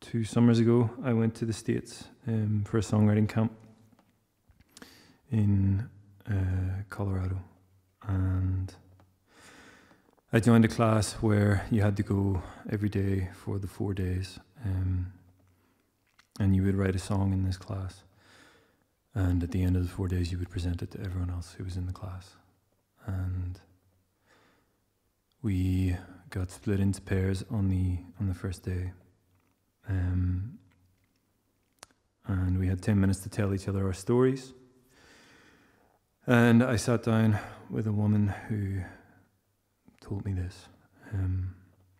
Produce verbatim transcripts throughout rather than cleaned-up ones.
two summers ago, I went to the States um, for a songwriting camp in uh, Colorado, and I joined a class where you had to go every day for the four days, um, and you would write a song in this class, and at the end of the four days you would present it to everyone else who was in the class. And we got split into pairs on the on the first day, um, and we had ten minutes to tell each other our stories. And I sat down with a woman who told me this. Um,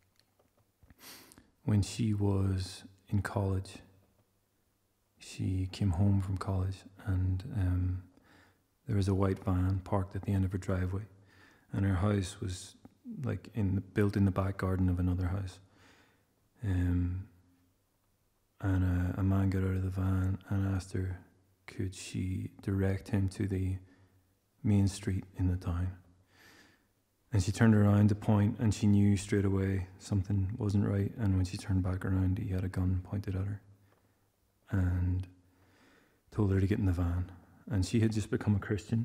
when she was in college, she came home from college, and um, there was a white van parked at the end of her driveway, and her house was like in the, built in the back garden of another house. Um, and a, a man got out of the van and asked her, could she direct him to the main street in the town? And she turned around to point, and she knew straight away something wasn't right. And when she turned back around, he had a gun pointed at her and told her to get in the van. And she had just become a Christian,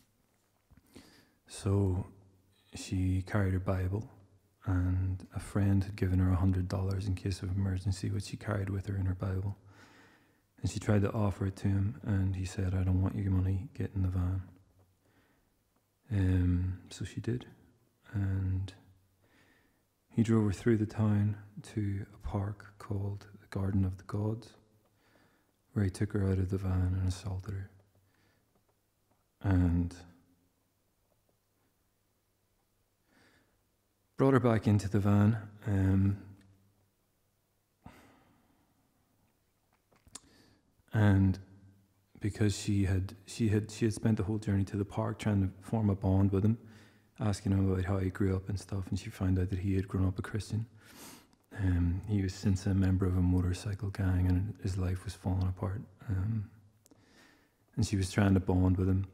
so she carried her Bible, and a friend had given her a hundred dollars in case of emergency, which she carried with her in her Bible. And she tried to offer it to him, and he said, I don't want your money, get in the van. Um, so she did, and he drove her through the town to a park called the Garden of the Gods, where he took her out of the van and assaulted her. And brought her back into the van, um, and because she had she had she had spent the whole journey to the park trying to form a bond with him, asking him about how he grew up and stuff, and she found out that he had grown up a Christian. Um, he was since a member of a motorcycle gang, and his life was falling apart. Um, and she was trying to bond with him.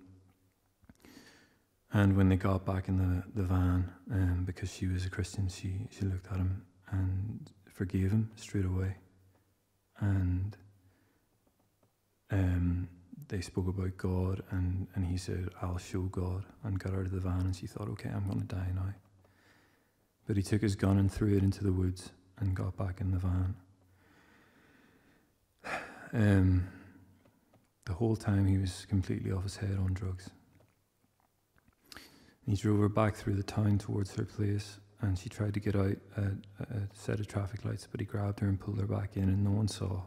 And when they got back in the, the van, um, because she was a Christian, she, she looked at him and forgave him straight away. And um, they spoke about God, and, and he said, I'll show God, and got out of the van, and she thought, okay, I'm going to die now. But he took his gun and threw it into the woods and got back in the van. Um, the whole time he was completely off his head on drugs. He drove her back through the town towards her place, and she tried to get out at a set of traffic lights, but he grabbed her and pulled her back in, and no one saw.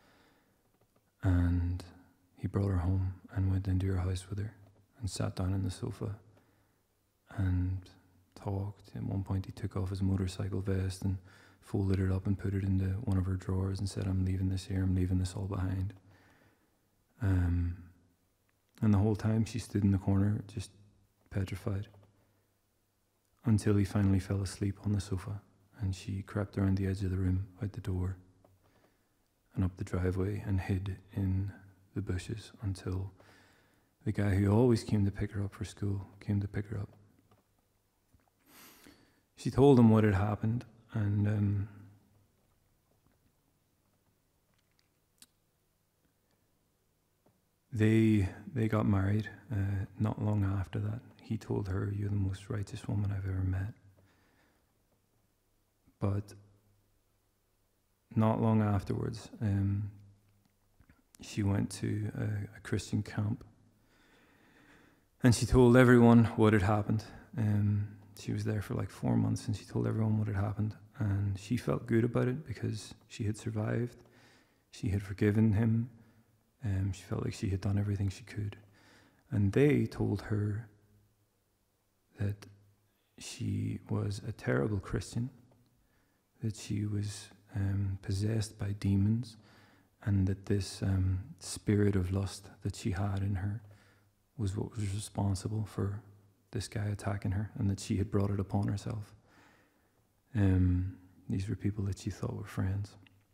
And he brought her home and went into her house with her and sat down on the sofa and talked. At one point he took off his motorcycle vest and folded it up and put it into one of her drawers and said, I'm leaving this here, I'm leaving this all behind. Um, and the whole time she stood in the corner just petrified, until he finally fell asleep on the sofa, and she crept around the edge of the room, out the door, and up the driveway, and hid in the bushes until the guy who always came to pick her up for school came to pick her up. She told him what had happened, and um, they they got married uh, not long after that. He told her, you're the most righteous woman I've ever met. But not long afterwards, um, she went to a, a Christian camp, and she told everyone what had happened. Um, she was there for like four months, and she told everyone what had happened, and she felt good about it because she had survived. She had forgiven him. Um, she felt like she had done everything she could. And they told her that she was a terrible Christian, that she was um, possessed by demons, and that this um, spirit of lust that she had in her was what was responsible for this guy attacking her, and that she had brought it upon herself. Um, these were people that she thought were friends.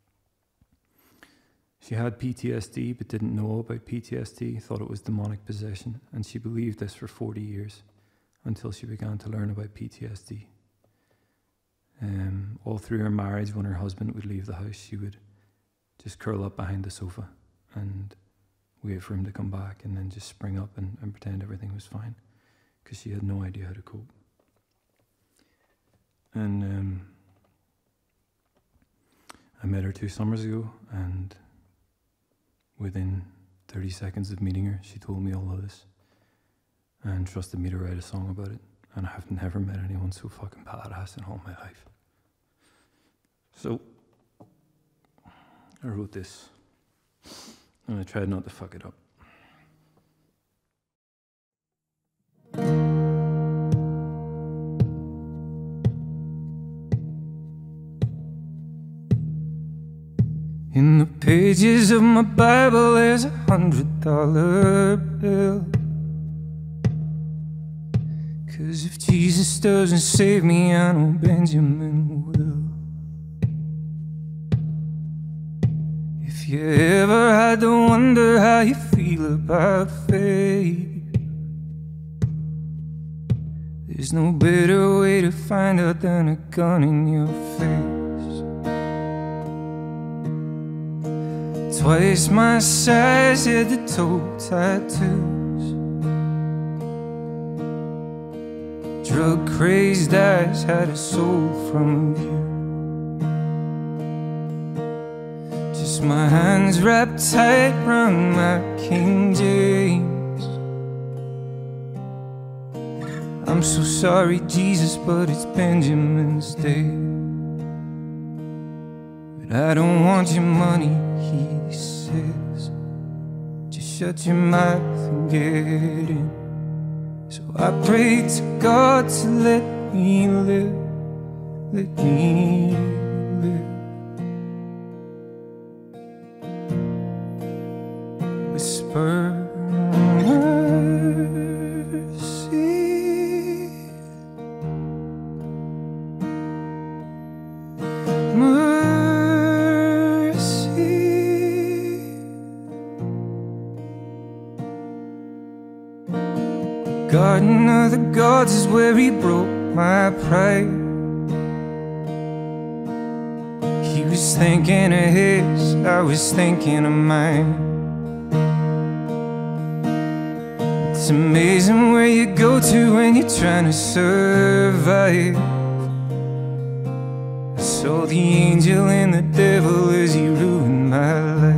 She had P T S D, but didn't know about P T S D, thought it was demonic possession, and she believed this for forty years, until she began to learn about P T S D. Um, all through her marriage, when her husband would leave the house, she would just curl up behind the sofa and wait for him to come back, and then just spring up and, and pretend everything was fine, because she had no idea how to cope. And um, I met her two summers ago, and within thirty seconds of meeting her, she told me all of this and trusted me to write a song about it. And I have never met anyone so fucking badass in all my life. So I wrote this, and I tried not to fuck it up. In the pages of my Bible there's a hundred dollar bill. 'Cause if Jesus doesn't save me, I know Benjamin will. If you ever had to wonder how you feel about faith, there's no better way to find out than a gun in your face. Twice my size, head to toe tattoos. Drug crazed eyes, had a soul from you. Just my hands wrapped tight round my King James. I'm so sorry, Jesus, but it's Benjamin's Day. But I don't want your money, he says. Just shut your mouth and get in. So I prayed to God to let me live, let me live. Whisper mercy, mercy. Garden of the Gods is where he broke my pride. He was thinking of his, I was thinking of mine. It's amazing where you go to when you're trying to survive. I saw the angel and the devil as he ruined my life.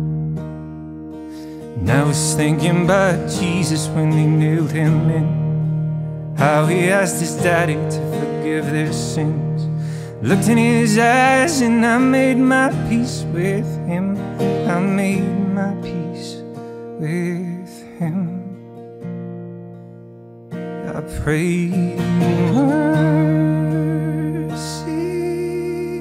And I was thinking about Jesus when they nailed him in, how he asked his daddy to forgive their sins. Looked in his eyes and I made my peace with him. I made my peace with him. I prayed mercy,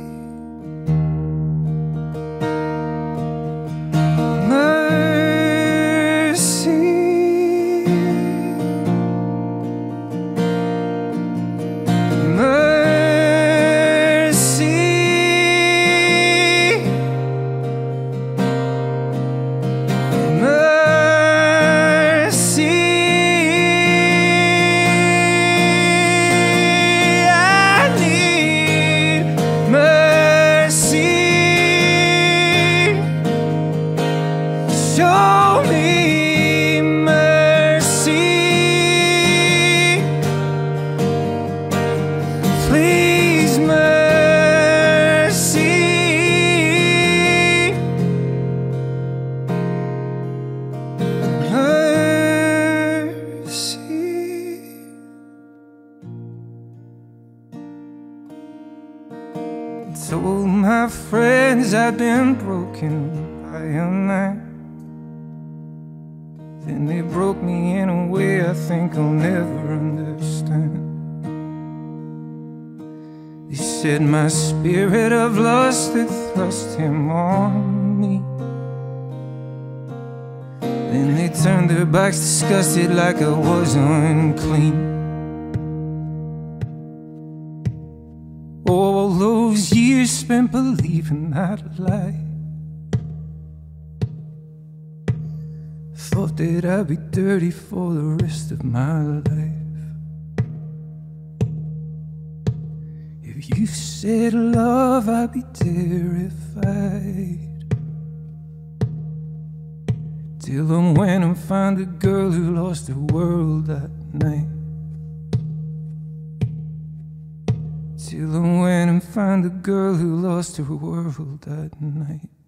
mercy, mercy, mercy. Show me mercy, please, mercy, mercy. Told my friends I've been broken by a man. Then they broke me in a way I think I'll never understand. They said my spirit of lust had thrust him on me. Then they turned their backs disgusted like I was unclean. All those years spent believing that lie, thought that I'd be dirty for the rest of my life. If you said love, I'd be terrified. till I went and found a girl who lost her world that night. Till I went and found a girl who lost her world that night.